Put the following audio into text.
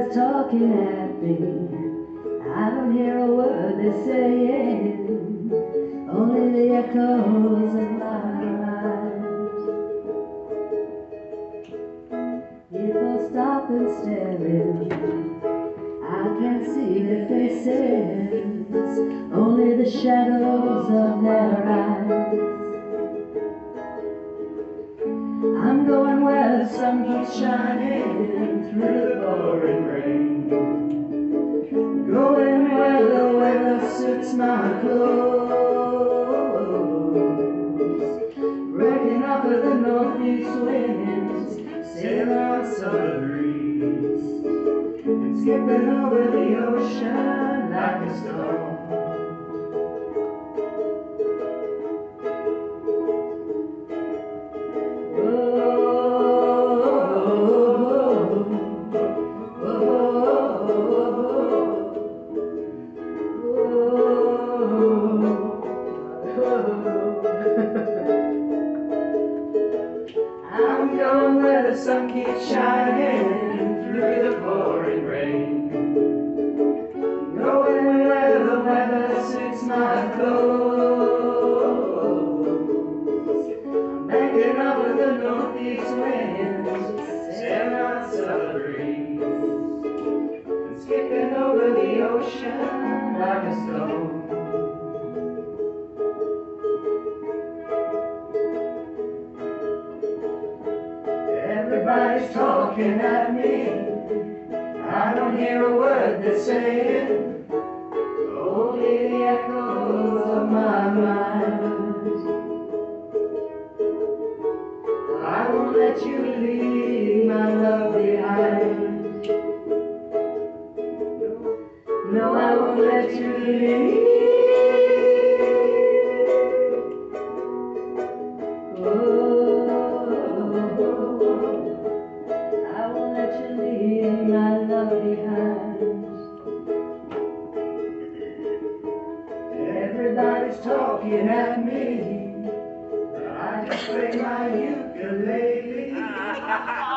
Everybody's talking at me. I don't hear a word they're saying, only the echoes of my life. People stop and staring. I can't see their faces, only the shadows of their eyes. I'm going where the sun keeps shining through the pouring rain, going where the weather suits my clothes, breaking up with the northeast winds, sailing on summer breeze, and skipping over the ocean like a stone. I'm going where the sun keeps shining through the pouring rain, going where the weather suits my clothes. I'm banking up with the northeast winds, sailing on summer breeze, and skipping over the ocean like a stone. Everybody's talking at me. I don't hear a word they're saying, only the echoes of my mind. I won't let you leave my love behind. No, I won't let you leave. I won't let you leave my love behind. Everybody's talking at me, but I just play my ukulele.